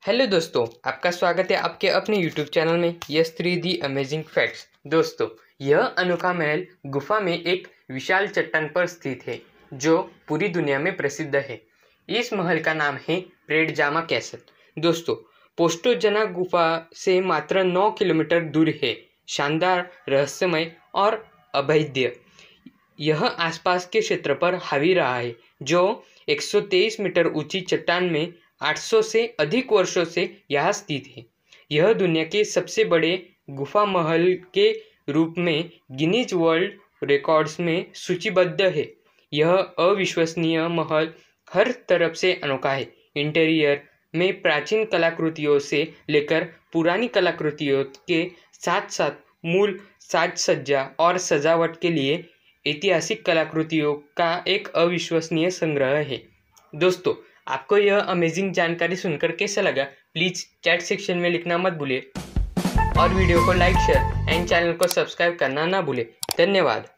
Hello दोस्तों, आपका स्वागत है आपके अपने यूट्यूब चैनल में यस 3 दी अमेजिंग फैक्ट्स। दोस्तों, यह अनोखा महल गुफा में एक विशाल चट्टान पर स्थित है जो पूरी दुनिया में प्रसिद्ध है। इस महल का नाम है प्रेडजामा कैसल। दोस्तों, पोस्टोजना गुफा से मात्र 9 किलोमीटर दूर है। शानदार, रहस्यमय और अभेद्य यह आसपास के क्षेत्र पर हावी रहा है जो 123 मीटर ऊंची चट्टान में 800 से अधिक वर्षों से यहाँ स्थित है। यह दुनिया के सबसे बड़े गुफा महल के रूप में गिनीज वर्ल्ड रिकॉर्ड्स में सूचीबद्ध है। यह अविश्वसनीय महल हर तरफ से अनोखा है। इंटीरियर में प्राचीन कलाकृतियों से लेकर पुरानी कलाकृतियों के साथ साथ मूल साज सज्जा और सजावट के लिए ऐतिहासिक कलाकृतियों का एक अविश्वसनीय संग्रह है। दोस्तों, आपको यह अमेजिंग जानकारी सुनकर कैसा लगा, प्लीज़ चैट सेक्शन में लिखना मत भूलिए और वीडियो को लाइक, शेयर एंड चैनल को सब्सक्राइब करना ना भूलें। धन्यवाद।